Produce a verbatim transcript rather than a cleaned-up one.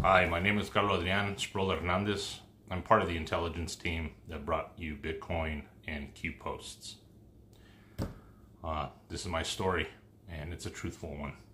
Hi, my name is Carlos Adrian Sproul Hernandez. I'm part of the intelligence team that brought you Bitcoin and Q posts. Uh, this is my story, and it's a truthful one.